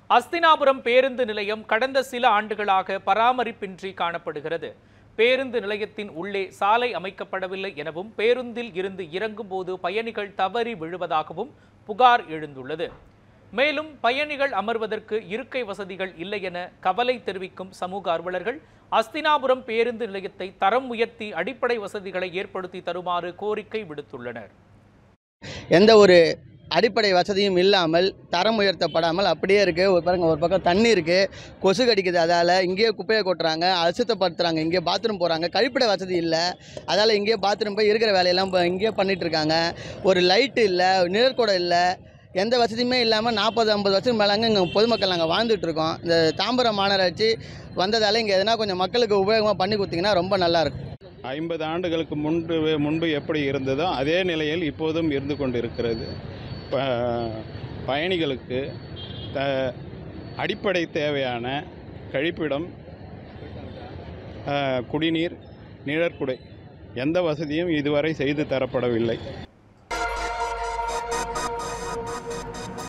அஸ்தினாபுரம் பேருந்து நிலையம் கடந்த சில ஆண்டுகளாக பராமரிப்பின்றி காணப்படுகிறது. பேருந்து நிலையத்தின் உள்ளே சாலை அமைக்கப்படவில்லை எனவும் பேருந்தில் இருந்து இறங்கும் போது பயணிகள் தவறி விழுவதாகவும் புகார் எழுந்துள்ளது. மேலும் பயணிகள் அமர்வதற்கு இருக்கை வசதிகள் இல்லை என கவலை தெரிவிக்கும் சமூக ஆர்வலர்கள் அஸ்தினாபுரம் பேருந்து நிலையத்தை தரம் உயர்த்தி அடிப்படை வசதிகளை ஏற்படுத்தி தருமாறு கோரிக்கை விடுத்துள்ளனர். எந்த ஒரு அடிப்படை வசதியும் இல்லாமல் தரம் உயர்த்தப்படாமல் அப்படியே இருக்குது. ஒரு பக்கம் தண்ணி இருக்குது, கொசு கடிக்குது, அதால் இங்கேயே குப்பையை கொட்டுறாங்க, அசுத்தப்படுத்துகிறாங்க, இங்கே பாத்ரூம் போகிறாங்க, கழிப்பிட வசதி இல்லை, அதால் இங்கேயே பாத்ரூம் போய் இருக்கிற வேலையெல்லாம் இங்கேயே பண்ணிகிட்ருக்காங்க. ஒரு லைட்டு இல்லை, நிழற்கூடம் இல்லை, எந்த வசதியுமே இல்லாமல் 40-50 வருஷத்துக்கு மேலாங்க இங்கே பொதுமக்கள் நாங்கள் வாழ்ந்துட்டுருக்கோம். இந்த தாம்பரம் மாநகராட்சி வந்ததால் இங்கே எதனா கொஞ்சம் மக்களுக்கு உபயோகமாக பண்ணி கொடுத்தீங்கன்னா ரொம்ப நல்லாயிருக்கும். 50 ஆண்டுகளுக்கு முன்பு எப்படி இருந்ததோ அதே நிலையில் இப்போதும் இருந்து கொண்டு இருக்கிறது. பயணிகளுக்கு அடிப்படை தேவையான கழிப்பிடம், குடிநீர், நிழற்குடை எந்த வசதியும் இதுவரை செய்து தரப்படவில்லை.